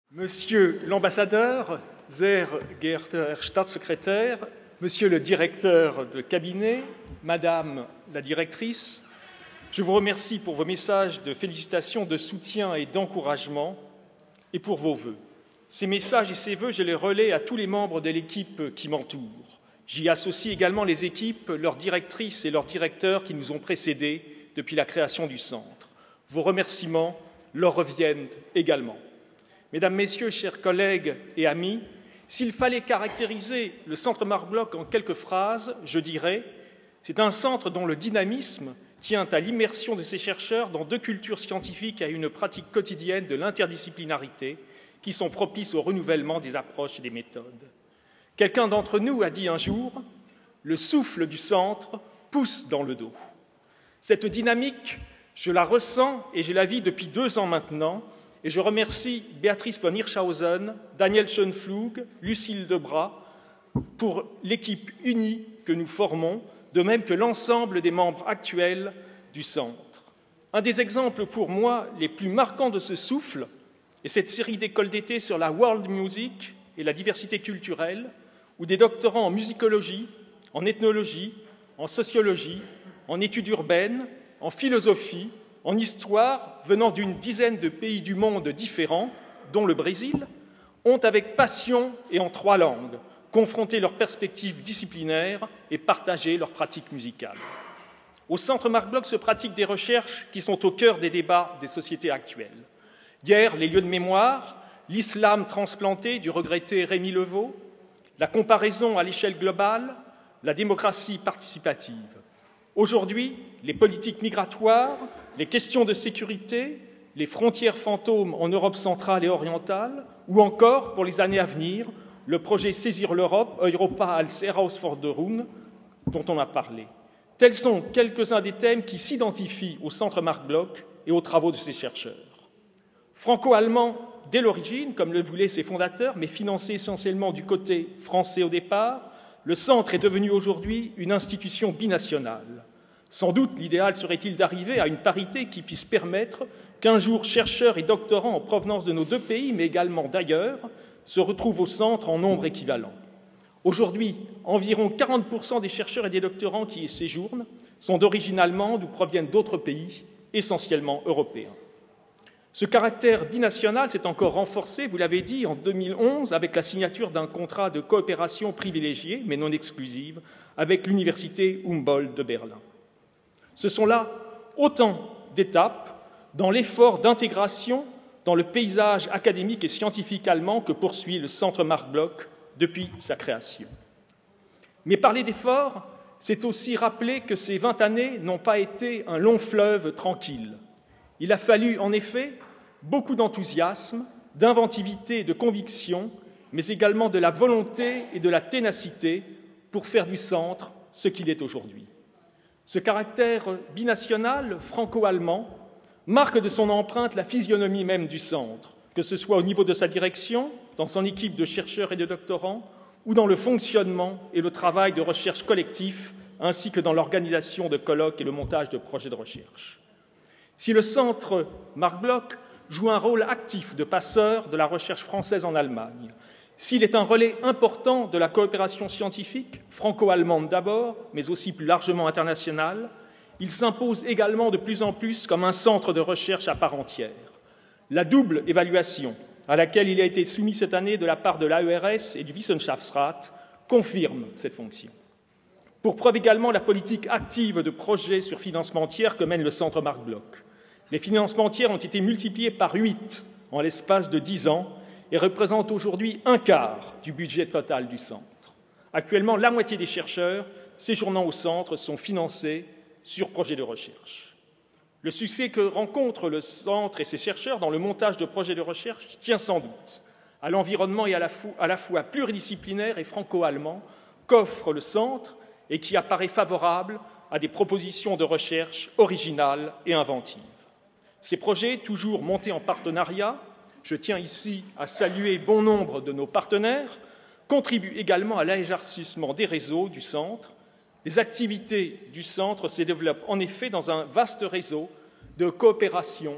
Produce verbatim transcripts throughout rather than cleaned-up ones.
Monsieur l'ambassadeur, sehr geehrter Herr Staatssekretär, Monsieur le directeur de cabinet, Madame la directrice, je vous remercie pour vos messages de félicitations, de soutien et d'encouragement et pour vos vœux. Ces messages et ces vœux, je les relais à tous les membres de l'équipe qui m'entoure. J'y associe également les équipes, leurs directrices et leurs directeurs qui nous ont précédés depuis la création du centre. Vos remerciements leur reviennent également. Mesdames, Messieurs, chers collègues et amis, s'il fallait caractériser le Centre Marc Bloch en quelques phrases, je dirais « c'est un centre dont le dynamisme tient à l'immersion de ses chercheurs dans deux cultures scientifiques et à une pratique quotidienne de l'interdisciplinarité qui sont propices au renouvellement des approches et des méthodes. » Quelqu'un d'entre nous a dit un jour « le souffle du centre pousse dans le dos ». Cette dynamique, je la ressens et je la vis depuis deux ans maintenant, et je remercie Béatrice von Hirschhausen, Daniel Schönpflug, Lucille Debras pour l'équipe unie que nous formons, de même que l'ensemble des membres actuels du centre. Un des exemples pour moi les plus marquants de ce souffle est cette série d'écoles d'été sur la world music et la diversité culturelle, où des doctorants en musicologie, en ethnologie, en sociologie, en études urbaines, en philosophie, en histoire, venant d'une dizaine de pays du monde différents, dont le Brésil, ont avec passion et en trois langues confronté leurs perspectives disciplinaires et partagé leurs pratiques musicales. Au Centre Marc Bloch se pratiquent des recherches qui sont au cœur des débats des sociétés actuelles. Hier, les lieux de mémoire, l'islam transplanté du regretté Rémi Levaux, la comparaison à l'échelle globale, la démocratie participative. Aujourd'hui, les politiques migratoires, les questions de sécurité, les frontières fantômes en Europe centrale et orientale, ou encore, pour les années à venir, le projet Saisir l'Europe, Europa als Herausforderung, dont on a parlé. Tels sont quelques-uns des thèmes qui s'identifient au Centre Marc Bloch et aux travaux de ses chercheurs. Franco-allemand dès l'origine, comme le voulaient ses fondateurs, mais financé essentiellement du côté français au départ, le centre est devenu aujourd'hui une institution binationale. Sans doute, l'idéal serait-il d'arriver à une parité qui puisse permettre qu'un jour chercheurs et doctorants en provenance de nos deux pays, mais également d'ailleurs, se retrouvent au centre en nombre équivalent. Aujourd'hui, environ quarante pour cent des chercheurs et des doctorants qui y séjournent sont d'origine allemande ou proviennent d'autres pays, essentiellement européens. Ce caractère binational s'est encore renforcé, vous l'avez dit, en deux mille onze avec la signature d'un contrat de coopération privilégiée, mais non exclusive, avec l'Université Humboldt de Berlin. Ce sont là autant d'étapes dans l'effort d'intégration dans le paysage académique et scientifique allemand que poursuit le Centre Marc Bloch depuis sa création. Mais parler d'effort, c'est aussi rappeler que ces vingt années n'ont pas été un long fleuve tranquille. Il a fallu, en effet, beaucoup d'enthousiasme, d'inventivité et de conviction, mais également de la volonté et de la ténacité pour faire du centre ce qu'il est aujourd'hui. Ce caractère binational franco-allemand marque de son empreinte la physionomie même du centre, que ce soit au niveau de sa direction, dans son équipe de chercheurs et de doctorants, ou dans le fonctionnement et le travail de recherche collectif, ainsi que dans l'organisation de colloques et le montage de projets de recherche. Si le Centre Marc Bloch joue un rôle actif de passeur de la recherche française en Allemagne, s'il est un relais important de la coopération scientifique, franco-allemande d'abord, mais aussi plus largement internationale, il s'impose également de plus en plus comme un centre de recherche à part entière. La double évaluation à laquelle il a été soumis cette année de la part de l'A E R S et du Wissenschaftsrat confirme cette fonction. Pour preuve également la politique active de projets sur financement tiers que mène le Centre Marc Bloch. Les financements tiers ont été multipliés par huit en l'espace de dix ans et représentent aujourd'hui un quart du budget total du centre. Actuellement, la moitié des chercheurs séjournant au centre sont financés sur projet de recherche. Le succès que rencontre le centre et ses chercheurs dans le montage de projets de recherche tient sans doute à l'environnement et à la, à la fois pluridisciplinaire et franco-allemand qu'offre le centre et qui apparaît favorable à des propositions de recherche originales et inventives. Ces projets, toujours montés en partenariat, je tiens ici à saluer bon nombre de nos partenaires, contribuent également à l'élargissement des réseaux du centre. Les activités du centre se développent en effet dans un vaste réseau de coopération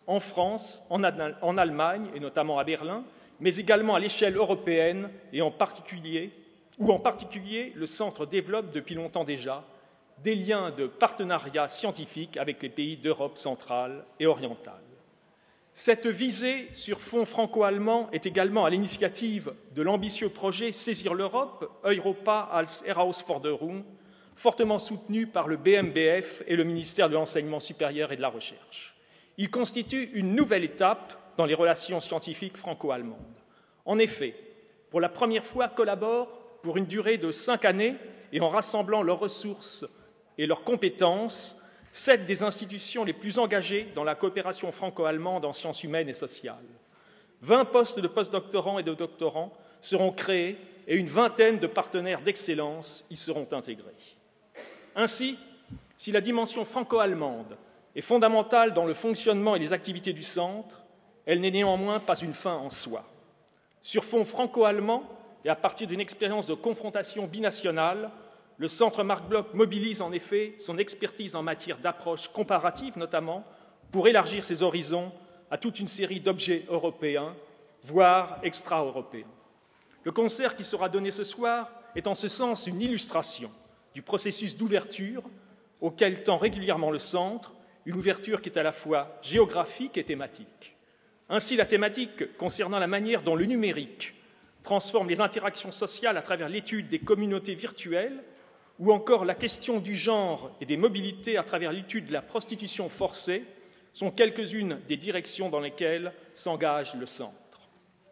en France, en Allemagne, et notamment à Berlin, mais également à l'échelle européenne, et en particulier, où en particulier le Centre développe depuis longtemps déjà des liens de partenariat scientifique avec les pays d'Europe centrale et orientale. Cette visée sur fond franco-allemand est également à l'initiative de l'ambitieux projet Saisir l'Europe, Europa als Herausforderung, fortement soutenu par le B M B F et le ministère de l'Enseignement supérieur et de la Recherche. Il constitue une nouvelle étape dans les relations scientifiques franco-allemandes. En effet, pour la première fois, collaborent pour une durée de cinq années et en rassemblant leurs ressources et leurs compétences, sept des institutions les plus engagées dans la coopération franco-allemande en sciences humaines et sociales. vingt postes de postdoctorants et de doctorants seront créés et une vingtaine de partenaires d'excellence y seront intégrés. Ainsi, si la dimension franco-allemande est fondamentale dans le fonctionnement et les activités du Centre, elle n'est néanmoins pas une fin en soi. Sur fond franco-allemand et à partir d'une expérience de confrontation binationale, le Centre Marc Bloch mobilise en effet son expertise en matière d'approche comparative notamment pour élargir ses horizons à toute une série d'objets européens, voire extra-européens. Le concert qui sera donné ce soir est en ce sens une illustration du processus d'ouverture auquel tend régulièrement le Centre, une ouverture qui est à la fois géographique et thématique. Ainsi, la thématique concernant la manière dont le numérique transforme les interactions sociales à travers l'étude des communautés virtuelles, ou encore la question du genre et des mobilités à travers l'étude de la prostitution forcée, sont quelques-unes des directions dans lesquelles s'engage le Centre.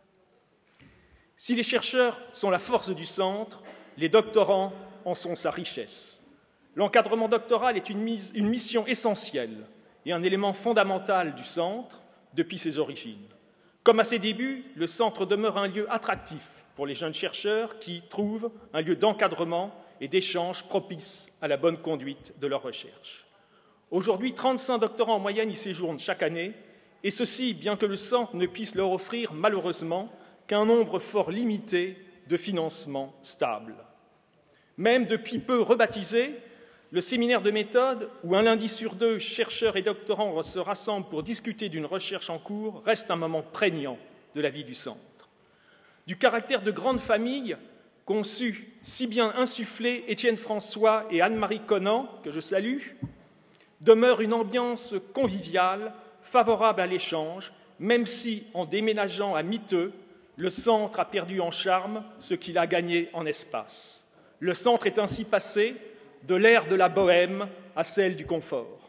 Si les chercheurs sont la force du Centre, les doctorants en sont sa richesse. L'encadrement doctoral est une, mise, une mission essentielle et un élément fondamental du Centre depuis ses origines. Comme à ses débuts, le Centre demeure un lieu attractif pour les jeunes chercheurs qui y trouvent un lieu d'encadrement et d'échanges propices à la bonne conduite de leur recherche. Aujourd'hui, trente-cinq doctorants en moyenne y séjournent chaque année, et ceci bien que le Centre ne puisse leur offrir malheureusement qu'un nombre fort limité de financements stables. Même depuis peu rebaptisé, le séminaire de méthode, où un lundi sur deux, chercheurs et doctorants se rassemblent pour discuter d'une recherche en cours, reste un moment prégnant de la vie du Centre. Du caractère de grande famille qu'ont su si bien insuffler Étienne François et Anne-Marie Conan, que je salue, demeure une ambiance conviviale, favorable à l'échange, même si, en déménageant à Miteux, le Centre a perdu en charme ce qu'il a gagné en espace. Le Centre est ainsi passé de l'ère de la bohème à celle du confort.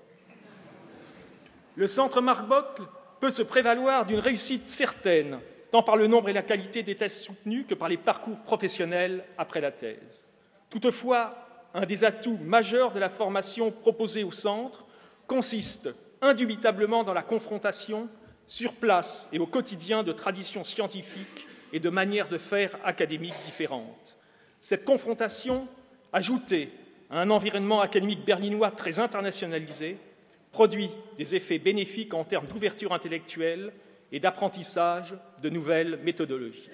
Le Centre Marc Bloch peut se prévaloir d'une réussite certaine, tant par le nombre et la qualité des thèses soutenues que par les parcours professionnels après la thèse. Toutefois, un des atouts majeurs de la formation proposée au Centre consiste indubitablement dans la confrontation sur place et au quotidien de traditions scientifiques et de manières de faire académiques différentes. Cette confrontation, ajoutée à un environnement académique berlinois très internationalisé, produit des effets bénéfiques en termes d'ouverture intellectuelle et d'apprentissage de nouvelles méthodologies.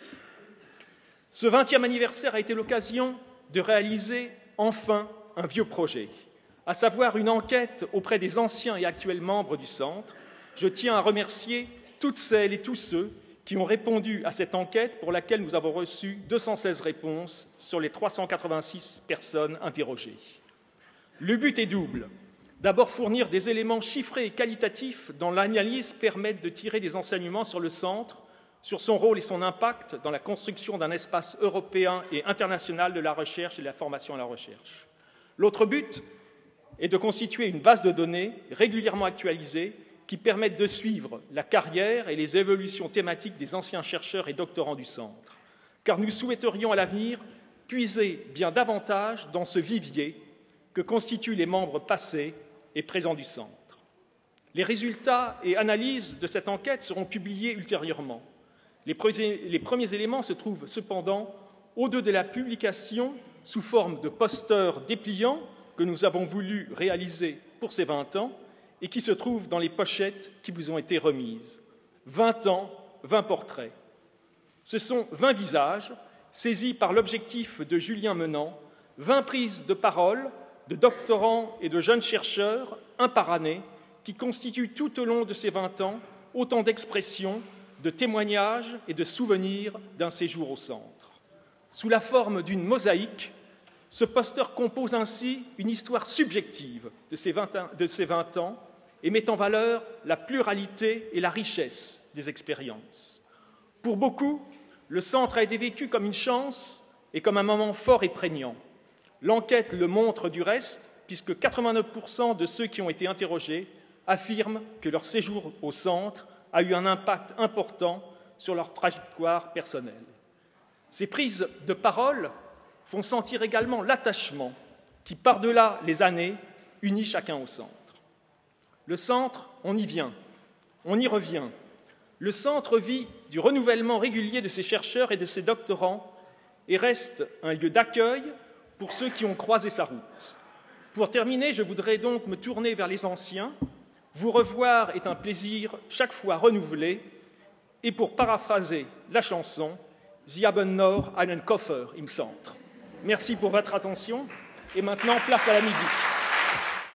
Ce vingtième anniversaire a été l'occasion de réaliser enfin un vieux projet, à savoir une enquête auprès des anciens et actuels membres du Centre. Je tiens à remercier toutes celles et tous ceux qui ont répondu à cette enquête pour laquelle nous avons reçu deux cent seize réponses sur les trois cent quatre-vingt-six personnes interrogées. Le but est double. D'abord, fournir des éléments chiffrés et qualitatifs dont l'analyse permette de tirer des enseignements sur le Centre, sur son rôle et son impact dans la construction d'un espace européen et international de la recherche et de la formation à la recherche. L'autre but est de constituer une base de données régulièrement actualisée qui permette de suivre la carrière et les évolutions thématiques des anciens chercheurs et doctorants du Centre, car nous souhaiterions à l'avenir puiser bien davantage dans ce vivier que constituent les membres passés et présents du Centre. Les résultats et analyses de cette enquête seront publiés ultérieurement. Les premiers, les premiers éléments se trouvent cependant au-delà de la publication sous forme de posters dépliants que nous avons voulu réaliser pour ces vingt ans et qui se trouvent dans les pochettes qui vous ont été remises. vingt ans, vingt portraits. Ce sont vingt visages saisis par l'objectif de Julien Menant, vingt prises de parole de doctorants et de jeunes chercheurs, un par année, qui constituent tout au long de ces vingt ans autant d'expressions, de témoignages et de souvenirs d'un séjour au centre. Sous la forme d'une mosaïque, ce poster compose ainsi une histoire subjective de ces vingt ans et met en valeur la pluralité et la richesse des expériences. Pour beaucoup, le centre a été vécu comme une chance et comme un moment fort et prégnant. L'enquête le montre du reste, puisque quatre-vingt-neuf pour cent de ceux qui ont été interrogés affirment que leur séjour au centre a eu un impact important sur leur trajectoire personnelle. Ces prises de parole font sentir également l'attachement qui, par-delà les années, unit chacun au centre. Le centre, on y vient, on y revient. Le centre vit du renouvellement régulier de ses chercheurs et de ses doctorants et reste un lieu d'accueil pour ceux qui ont croisé sa route. Pour terminer, je voudrais donc me tourner vers les anciens. Vous revoir est un plaisir chaque fois renouvelé. Et pour paraphraser la chanson, Sie haben noch einen Koffer im Centre. Merci pour votre attention. Et maintenant, place à la musique.